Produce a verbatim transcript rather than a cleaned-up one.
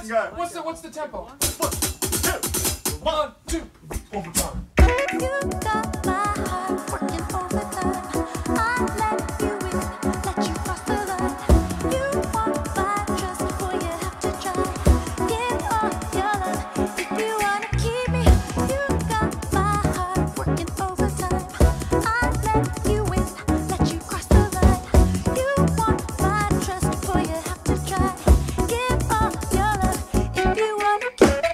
Let's go. What's the what's the tempo? One, two, One, two. overtime. You got my heart working overtime. I let you in, let you cross the line. You want my trust before you have to try. Give all your love if you wanna keep me. You got my heart working overtime. I let you in, let you cross the line. You want my trust before you have to try. Give all your love if you wanna keep me.